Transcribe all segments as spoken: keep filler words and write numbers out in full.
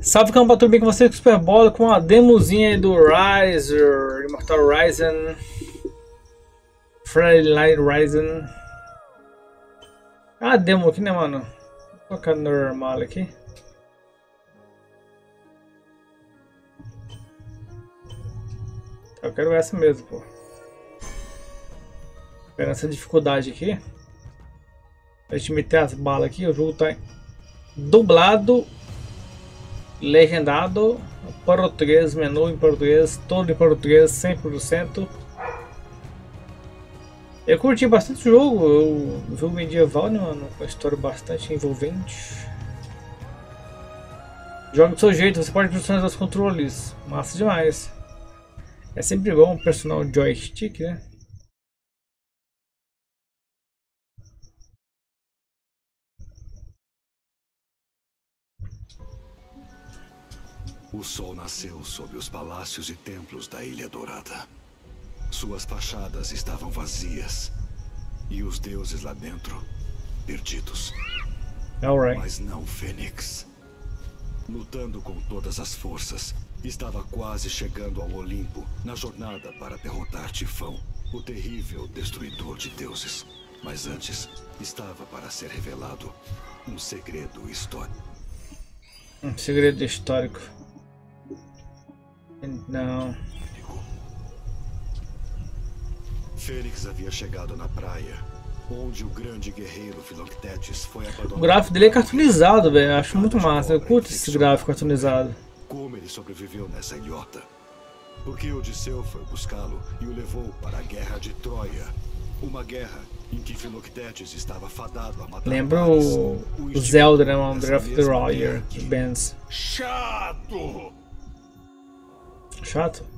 Salve, campo, tudo bem com você? Super Bola com a demozinha aí do Riser, Immortal Ryzen, Friday Night Ryzen. Ah, demo aqui, né, mano? Vou colocar normal aqui. Eu quero essa mesmo, pô. Pegando essa dificuldade aqui. A gente meter as balas aqui, o jogo tá dublado, legendado, português, menu em português, todo em português, cem por cento. Eu curti bastante o jogo, o jogo medieval, né, mano? Com uma história bastante envolvente. Joga do seu jeito, você pode personalizar os controles. Massa demais. É sempre bom personar o joystick, né? O sol nasceu sobre os palácios e templos da Ilha Dourada. Suas fachadas estavam vazias e os deuses lá dentro perdidos. Alright. Mas não Fênix. Lutando com todas as forças, estava quase chegando ao Olimpo na jornada para derrotar Tifão, o terrível destruidor de deuses. Mas antes, estava para ser revelado um segredo histórico. Um segredo histórico. Não. Fênix havia chegado na praia, onde o grande guerreiro Filoctetes foi abandonado. O gráfico dele é cartoonizado, velho. Acho muito massa. Eu curto esse gráfico cartoonizado. Como ele sobreviveu nessa ilhota? Porque Odisseu foi buscá-lo e o levou para a Guerra de Troia. Uma guerra em que Filoctetes estava fadado a matar. Lembra o, o Zelda, né? O Breath of the Royal, Bands. Chato! Chato?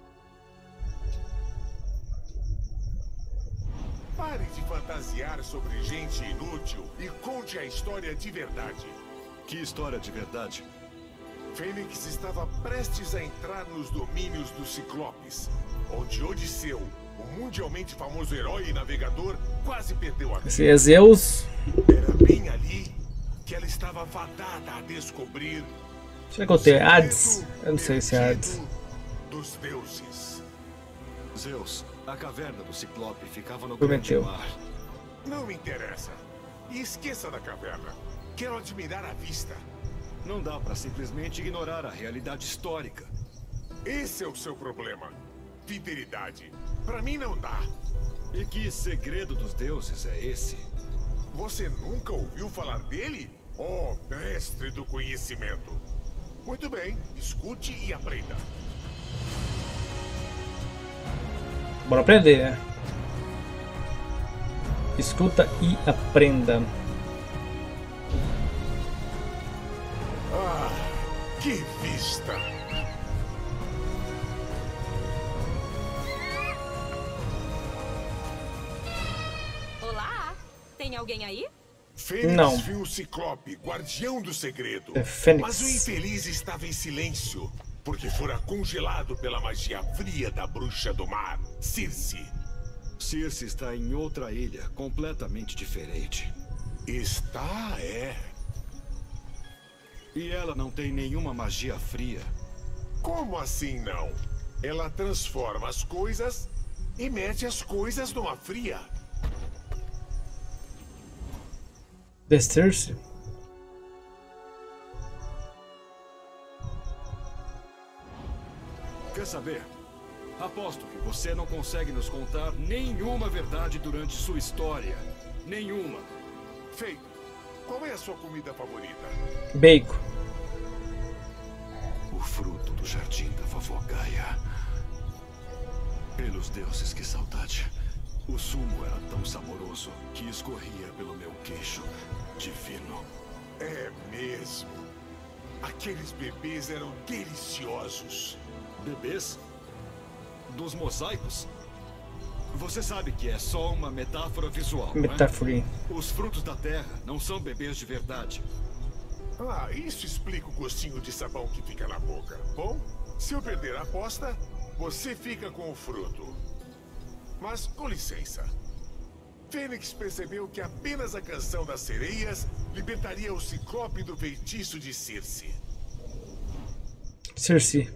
Pare de fantasiar sobre gente inútil e conte a história de verdade. Que história de verdade? Fênix estava prestes a entrar nos domínios dos Ciclopes, onde Odisseu, o mundialmente famoso herói e navegador, quase perdeu a vida. Esse é Zeus. Era bem ali que ela estava fadada a descobrir. Será que eu tenho Hades? Eu não sei se é Hades. Dos deuses. Zeus, a caverna do Ciclope ficava no Prometeu. grande mar. Não me interessa. E esqueça da caverna. Quero admirar a vista. Não dá para simplesmente ignorar a realidade histórica. Esse é o seu problema. Fidelidade. Pra mim não dá. E que segredo dos deuses é esse? Você nunca ouviu falar dele? Oh, mestre do conhecimento. Muito bem, escute e aprenda. Bora aprender, né? Escuta e aprenda. Ah, que vista! Olá, tem alguém aí? Fênix Não. viu o Ciclope, guardião do segredo. É Fênix. Mas o infeliz estava em silêncio, porque fora congelado pela magia fria da bruxa do mar, Circe. Circe está em outra ilha, completamente diferente. Está, é. E ela não tem nenhuma magia fria. Como assim não? Ela transforma as coisas e mete as coisas numa fria. The Circe? Quer saber? Aposto que você não consegue nos contar nenhuma verdade durante sua história. Nenhuma. Feito. Qual é a sua comida favorita? Bacon. O fruto do jardim da vovó Gaia. Pelos deuses, que saudade. O sumo era tão saboroso que escorria pelo meu queixo. Divino. É mesmo. Aqueles bebês eram deliciosos. Bebês? Dos mosaicos? Você sabe que é só uma metáfora visual, não é? Metáfora. Os frutos da terra não são bebês de verdade. Ah, isso explica o gostinho de sabão que fica na boca. Bom, se eu perder a aposta, você fica com o fruto. Mas, com licença. Fênix percebeu que apenas a canção das sereias libertaria o Ciclope do feitiço de Circe. Circe.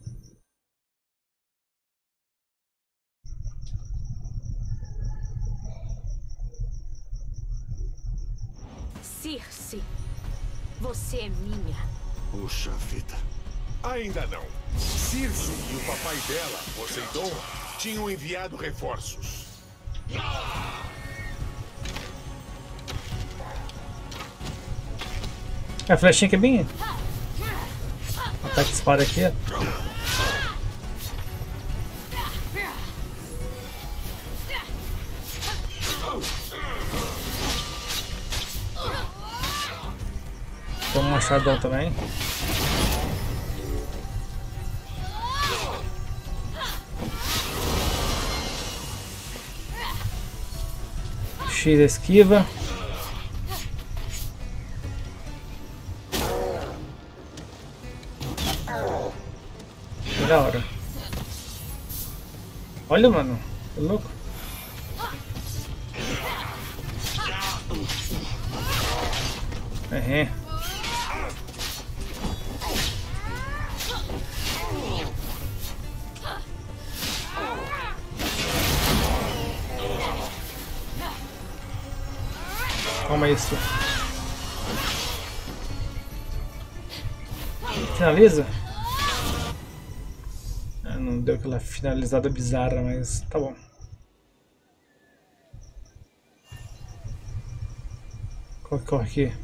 Circe, você é minha. Puxa vida. Ainda não. Circe e o papai dela, Poseidon, tinham enviado reforços. A flechinha que é bem... Ataque de espada aqui. Toma um machadão também. X esquiva. Que da hora. Olha, mano. Que louco. É. Toma isso. Finaliza? Ah, não deu aquela finalizada bizarra, mas tá bom. Qual que corre aqui?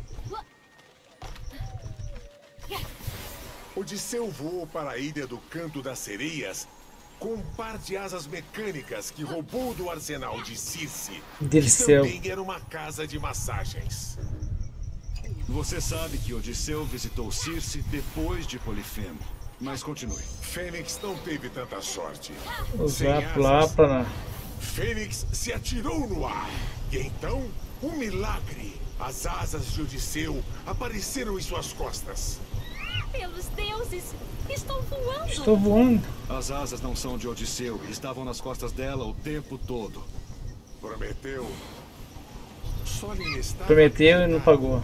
Odisseu voou para a ilha do Canto das Sereias com um par de asas mecânicas que roubou do arsenal de Circe, Dirceu. que também era uma casa de massagens. Você sabe que Odisseu visitou Circe depois de Polifemo. Mas continue. Fênix não teve tanta sorte. Usar Sem pular asas, pra... Fênix se atirou no ar. E então, um milagre. As asas de Odisseu apareceram em suas costas. Pelos deuses, estou voando. Estou voando. As asas não são de Odisseu. Estavam nas costas dela o tempo todo. Prometeu. Só lhe estava Prometeu e não acreditando. pagou.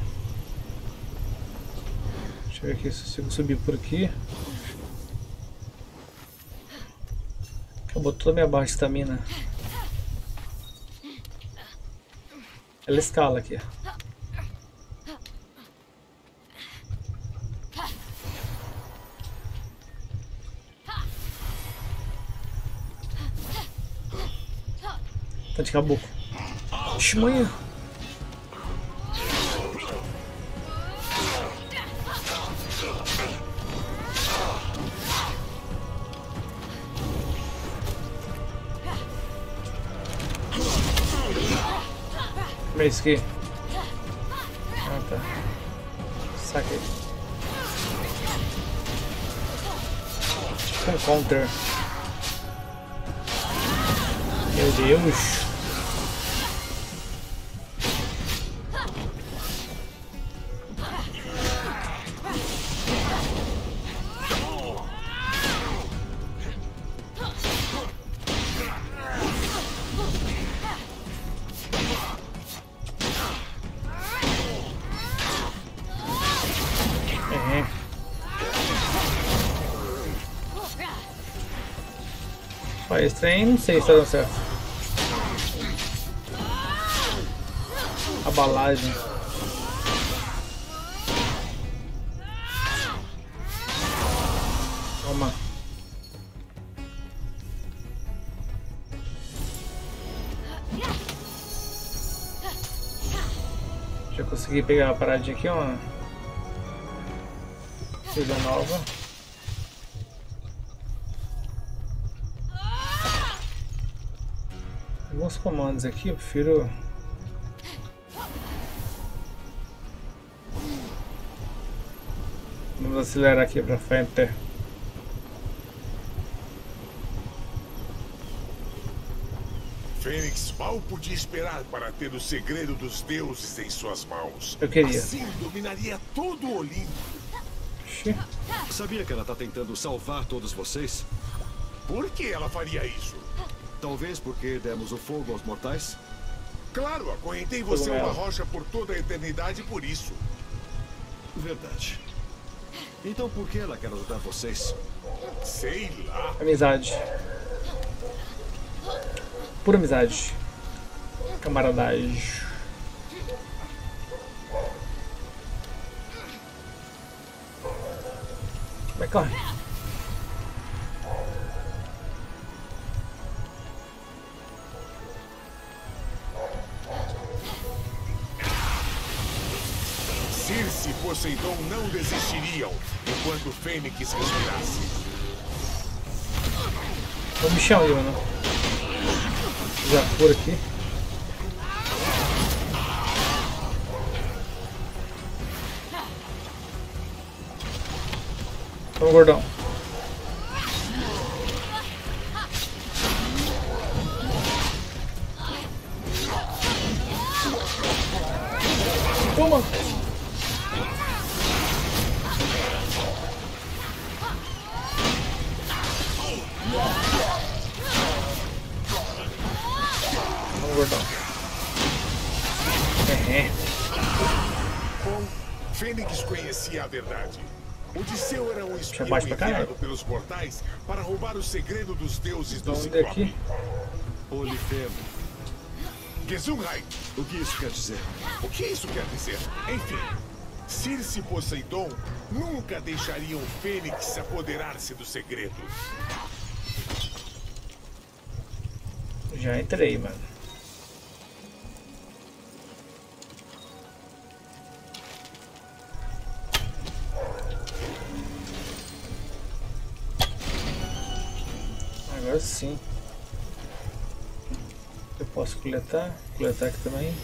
Deixa eu ver aqui se eu consigo subir por aqui. Acabou toda a minha baixa estamina. Ela escala aqui. Tá de caboclo. Ixi, manhã. Como é isso aqui? Ah, tá. Saquei. Um counter. Meu Deus. Esse trem não sei se tá dando certo. Abalagem. Toma. Já consegui pegar a paradinha aqui, ó. Coisa nova. Alguns comandos aqui, eu prefiro... Vamos acelerar aqui pra frente. Fênix mal podia esperar para ter o segredo dos deuses em suas mãos. Eu queria. Assim dominaria todo o Olimpo. Ixi. Sabia que ela tá tentando salvar todos vocês? Por que ela faria isso? Talvez porque demos o fogo aos mortais? Claro, acorrentei você a Como uma ela. rocha por toda a eternidade por isso. Verdade. Então por que ela quer ajudar vocês? Sei lá. Amizade. Pura amizade. Camaradagem. Vai, corre. Circe e Poseidon não desistiriam enquanto o Fênix respirasse. O bichão aí, mano. Já por aqui. Vamos, gordão. Toma! Vamos, gordão. É. Bom, Fênix conhecia a verdade. Odisseu era um espião baixo pra caralho. enviado pelos mortais para roubar o segredo dos deuses do Onde Ciclope. aqui? Polifemo. Gesundheit! O que isso quer dizer? O que isso quer dizer? Enfim, Circe e Poseidon nunca deixariam o Fênix apoderar-se do segredo. Já entrei, mano. Agora sim. Eu posso coletar, coletar aqui também.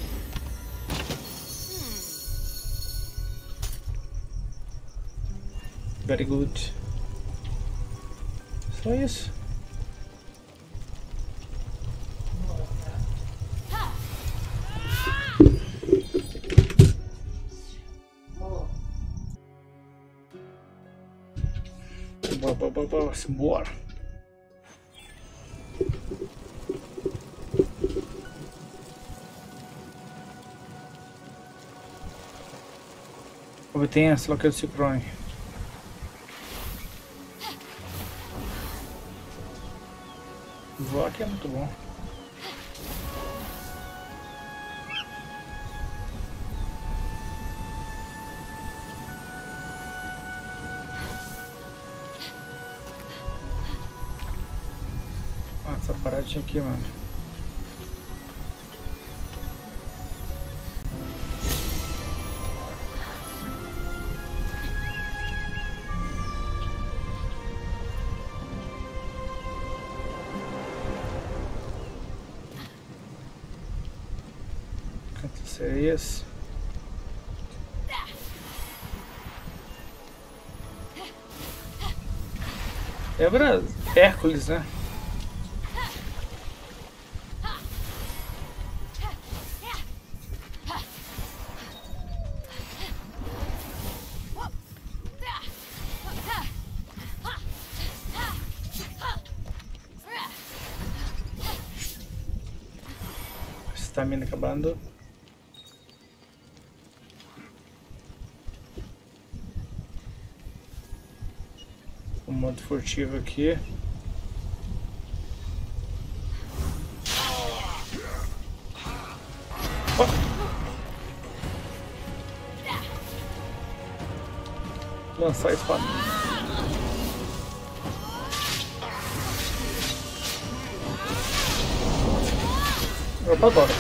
Very good. Só isso. Bora, bora, bora, bora, simbora. Obtenha essa local do Ciclone. Voar aqui é muito bom. Ah, essa paradinha aqui, mano. Sereias. É pra Hércules, né? Estamina acabando. O modo furtivo aqui. Oh. Lançar a espada. Opa, agora.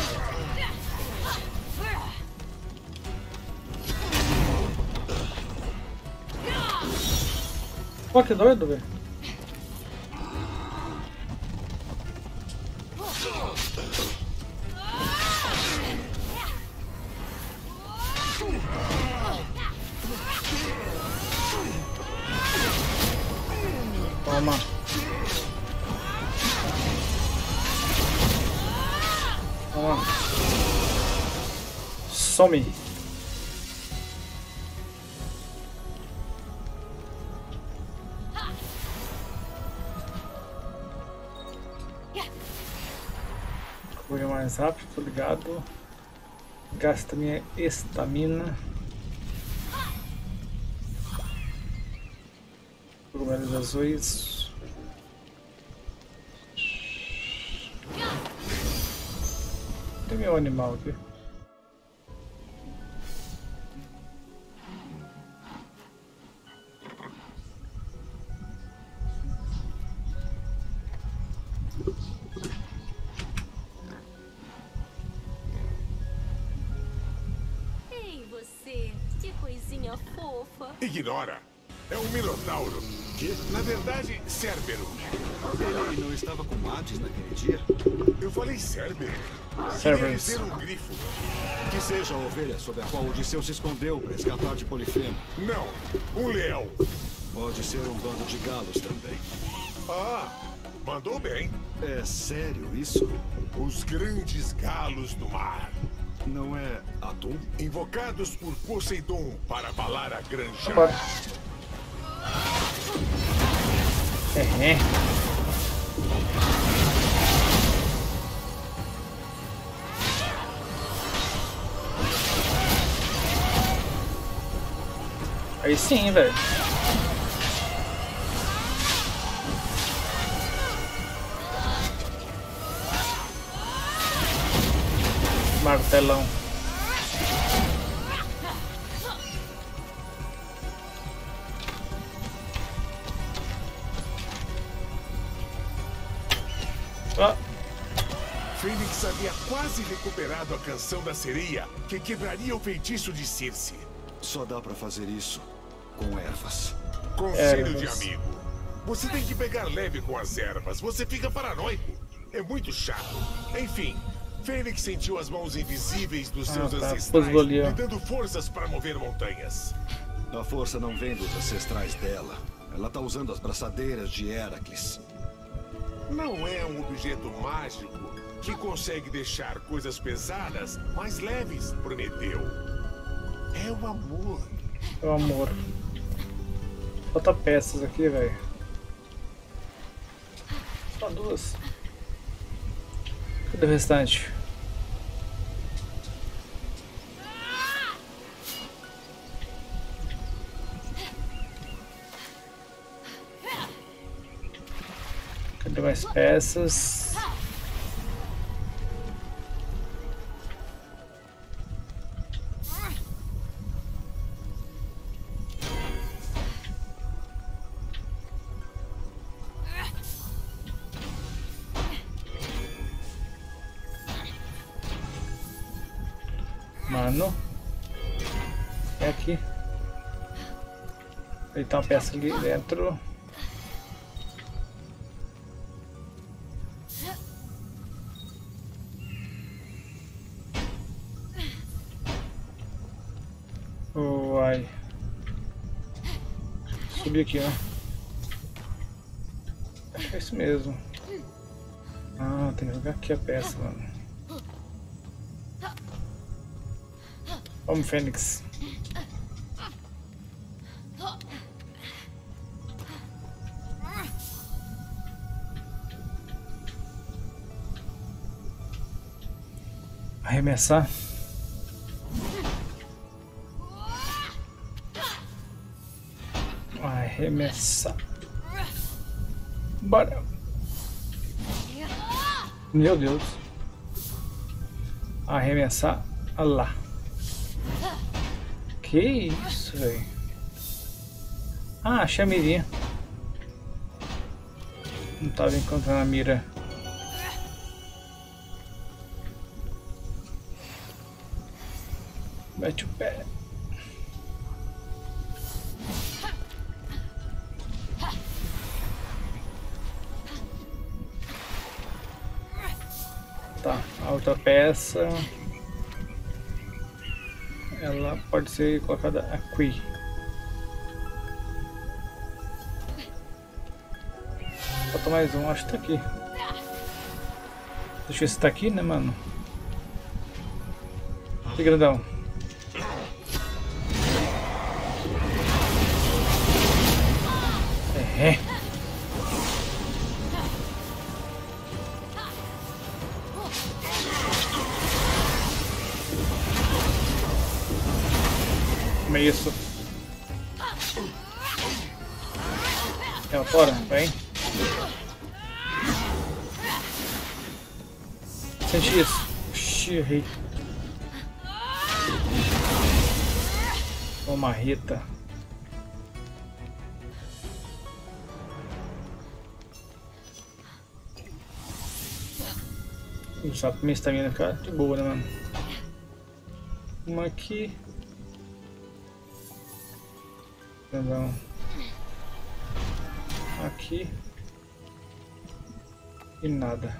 Pô, que doido, velho. Toma. Toma. Some. Correr mais rápido, tô ligado. Gasta minha estamina. Trabalhos azuis. Tem meu animal aqui. Ei, você, que coisinha fofa. Ignora. É um minotauro. Que? Na verdade, Cérbero. Ele não estava com Matis naquele dia? Eu falei Cérbero. Cerberus. Queria dizer um grifo. Que seja a ovelha sob a qual Odisseu se escondeu para escapar de Polifemo. Não, um leão. Pode ser um bando de galos também. Ah, mandou bem. É sério isso? Os grandes galos do mar. Não é Atum? Invocados por Poseidon para abalar a granja. Bora. É. Aí sim, velho. Martelão. Ah. Fênix havia quase recuperado a canção da sereia que quebraria o feitiço de Circe. Só dá pra fazer isso com ervas. Conselho de Ervas. amigo. Você tem que pegar leve com as ervas. Você fica paranoico. É muito chato. Enfim, Fênix sentiu as mãos invisíveis dos seus Ah, tá. ancestrais Fosgolia. lhe dando forças para mover montanhas. A força não vem dos ancestrais dela. Ela tá usando as braçadeiras de Heracles. Não é um objeto mágico que consegue deixar coisas pesadas mais leves, Prometeu. É o amor. É o amor. Falta peças aqui, velho. Só duas. Cadê o restante? Cadê mais peças? Mano, é aqui. Ele tá uma peça ali dentro. Uai. Subir aqui, né? Acho que é isso mesmo. Ah, tem que jogar aqui a peça, mano. Vamos, Fênix. Arremessar. Arremessar. Bora. Meu Deus. Arremessar. Olha lá. Que isso, velho? Ah, achei a mirinha. Não tava encontrando a mira. Mete o pé. Tá, a outra peça. Ela pode ser colocada aqui. Falta mais um, acho que tá aqui. Deixa eu ver se tá aqui, né, mano? Que grandão. É. Como é isso? Ela fora, vem. Sente isso. Oxi, errei. Toma, Rita. Só pra minha estamina ficar de boa, né, mano? Uma aqui. Não. Aqui. E nada.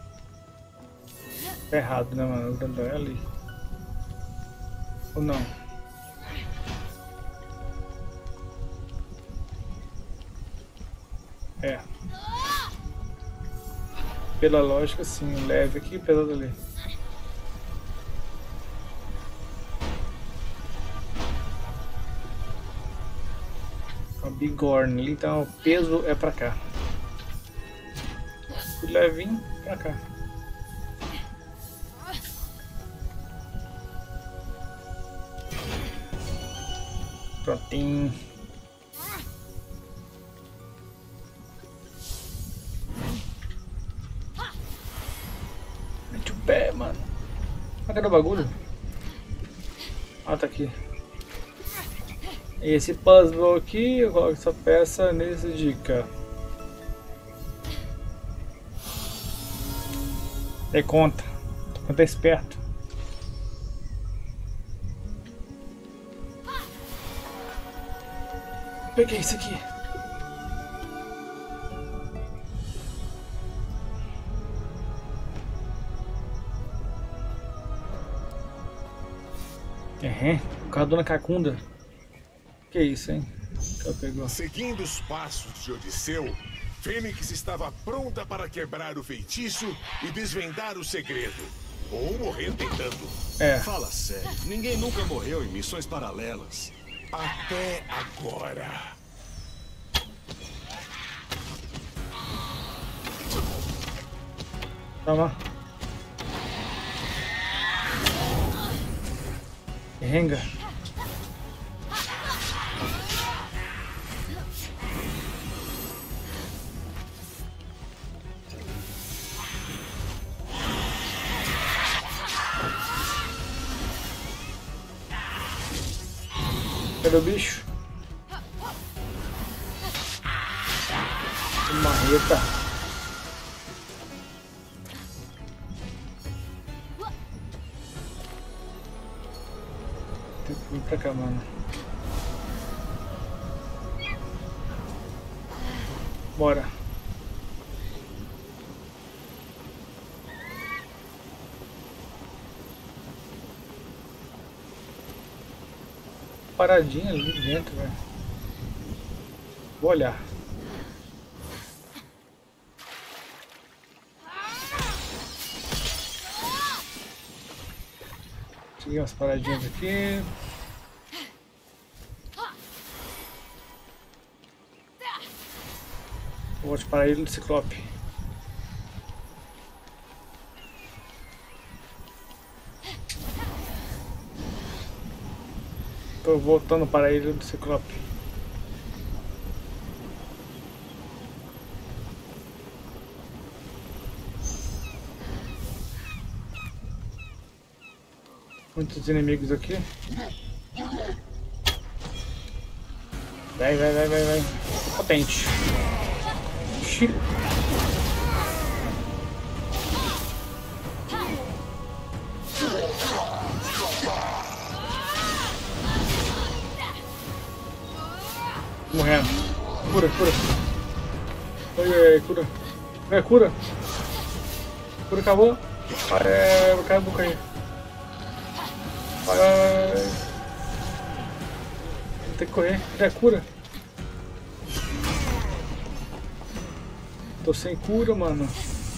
Tá errado, né, mano? O grandão é ali. Ou não? É. Pela lógica, sim. Leve aqui e pesado ali. A bigorna ali, então o peso é pra cá. O levinho pra cá. Prontinho. Mete o pé, mano. Ah, cadê o bagulho? Ah, tá aqui. Esse puzzle aqui, eu coloco essa peça nesse dica. Dê conta. Tô esperto. Peguei isso aqui. É, o cara Dona Cacunda. Que isso, hein? Que pegou. Seguindo os passos de Odisseu, Fênix estava pronta para quebrar o feitiço e desvendar o segredo. Ou morrer tentando. É. Fala sério, ninguém nunca morreu em missões paralelas. Até agora. Toma. Renga. Cadê o bicho? Marreta. Tem que vir pra cá, mano. Bora. Paradinha ali dentro, velho. Vou olhar. Tem umas paradinhas aqui. Vou te parar ele do Ciclope. Tô voltando para a ilha do Ciclope. Muitos inimigos aqui. Vai, vai, vai, vai, vai. Potente. Xiii. Morrendo. Cura, cura. Ai, ai, ai, cura. É, cura. Cura, acabou. Ai, vai cair a boca aí. Vai, vai, vai. Tem que correr. É, cura. Tô sem cura, mano.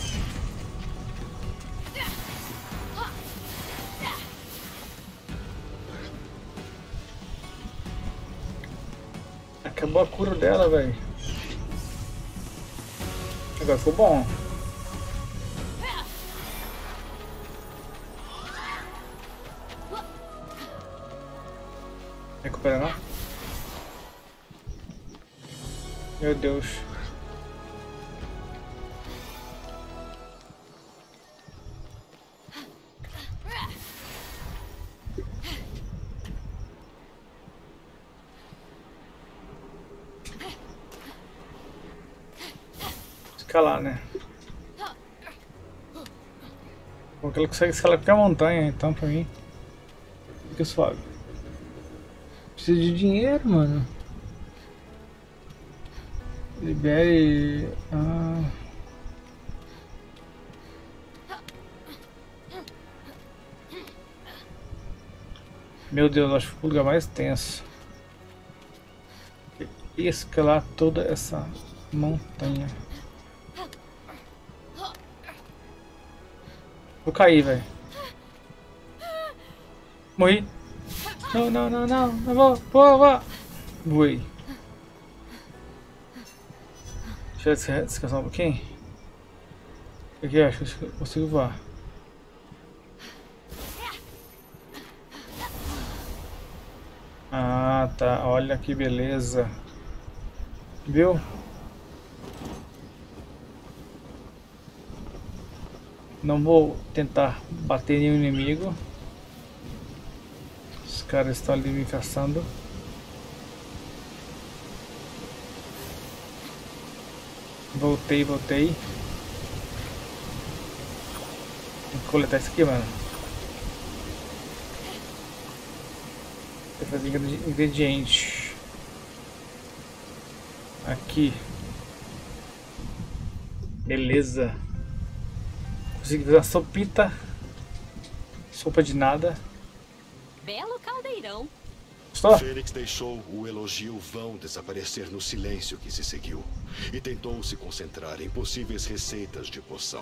Acabou a cura dela, velho. Agora ficou bom. Recupera não? Meu Deus. Escalar, né? Porque ela consegue escalar qualquer montanha, então pra mim fica suave. Preciso de dinheiro, mano. Libere. Ah. Meu Deus, acho que o lugar mais tenso. Escalar toda essa montanha. Vou cair, velho. Morri. Não, não, não, não. Não vou, vou, vou. Voei. Deixa eu descansar um pouquinho. Aqui, acho que eu consigo voar. Ah, tá. Olha que beleza. Viu? Não vou tentar bater nenhum inimigo. Os caras estão ali me caçando. Voltei, voltei. Tem que coletar isso aqui, mano. Vou fazer ingrediente. Aqui. Beleza. Consegui fazer uma sopita. Sopa de nada. Belo caldeirão. Gostou? Fênix deixou o elogio vão desaparecer no silêncio que se seguiu e tentou se concentrar em possíveis receitas de poção.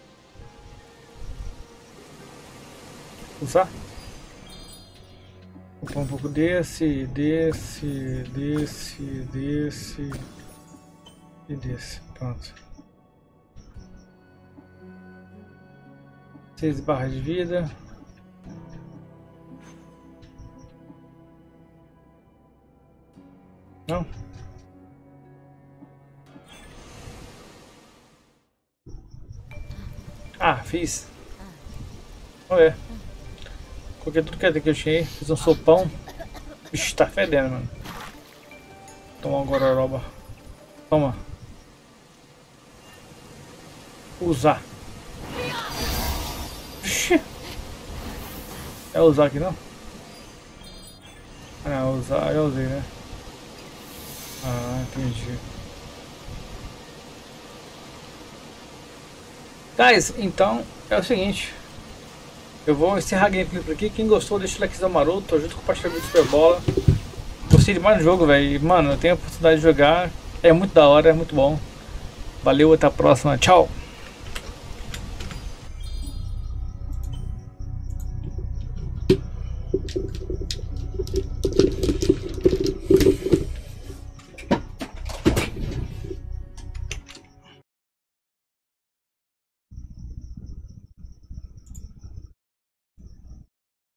Usar? Vou pôr um pouco desse, desse, desse, desse e desse. Pronto. Seis barras de vida. Não? Ah, fiz. Vamos ver. Coloquei tudo que eu tinha. Fiz um sopão. Ixi, tá fedendo, mano. Toma uma gororoba. Toma. Usar. Ixi. É usar aqui não? Ah, não, usar eu usei, né? Ah, entendi. Guys, então é o seguinte. Eu vou encerrar a gameplay por aqui. Quem gostou, deixa o likezão maroto. Ajuda a compartilhar o vídeo Super Bola. Gostei demais do jogo, velho. Mano, eu tenho a oportunidade de jogar. É muito da hora, é muito bom. Valeu, até a próxima. Tchau.